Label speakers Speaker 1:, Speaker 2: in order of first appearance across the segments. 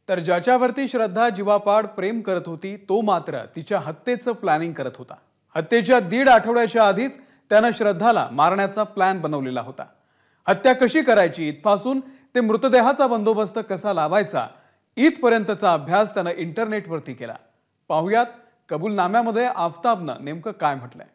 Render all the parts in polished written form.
Speaker 1: तर ज्याच्यावरती श्रद्धा जीवापाड प्रेम करत होती तो मात्र तिच्या हत्येचं प्लॅनिंग करत होता। हत्येच्या 1.5 आठवड्याच्या आधीच त्यानं श्रद्धाला मारण्याचा प्लॅन बनवलेला होता। हत्या कशी करायची इथपासून ते मृतदेहाचा बंदोबस्त कसा लावायचा इथपर्यंतचा अभ्यास त्यानं इंटरनेटवरती केला। पाहुयात कबूलनाम्यामध्ये आफताबनं नेमकं काय म्हटलंय।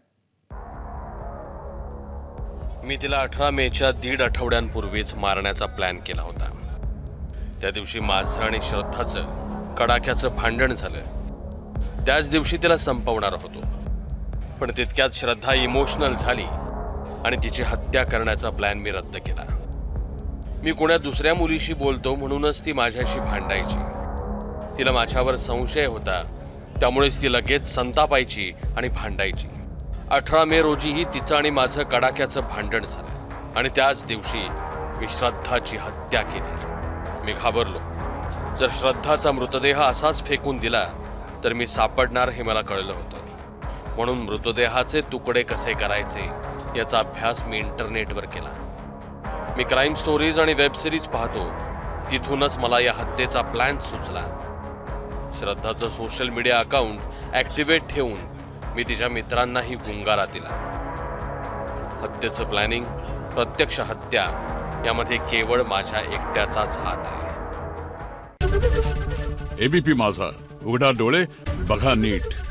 Speaker 2: मी तिला 18 मेच्या 1.5 आठवड्यांपूर्वीच मारण्याचा प्लॅन केला होता। त्या दिवशी माझं आणि श्रद्धाचं कडाक्याचं भांडण झालं। त्याच दिवशी तिला संपवणार होतो, पण तितक्यात श्रद्धा इमोशनल झाली आणि तिची हत्या करण्याचा प्लॅन मी रद्द केला। मी कोण्या दुसऱ्या मुलीशी बोलतो म्हणूनच ती माझ्याशी भांडायची। तिला माझ्यावर संशय होता, त्यामुळेच ती लगेच संतापायची आणि भांडायची। 18 मे रोजीही तिचं आणि माझं कडाक्याचं भांडण झालं आणि त्याच दिवशी मी श्रद्धाची हत्या केली। मी घाबरलो। जर श्रद्धाचा मृतदेह असाच फेकून दिला तर मी सापडणार हे मला कळलं होतं। म्हणून मृतदेहाचे तुकडे कसे करायचे याचा अभ्यास मी इंटरनेटवर केला। मी क्राईम स्टोरीज आणि वेब सिरीज पाहतो, तिथूनच मला या हत्येचा प्लॅन सुचला। श्रद्धाचं सोशल मीडिया अकाउंट ॲक्टिवेट ठेवून मी तिच्या मित्रांनाही गुंगारा दिला। हत्येचं प्लॅनिंग, प्रत्यक्ष हत्या यामध्ये केवळ माझ्या एकट्याचाच हात आहे।
Speaker 3: एबीपी माझा, उघडा डोळे बघा नीट।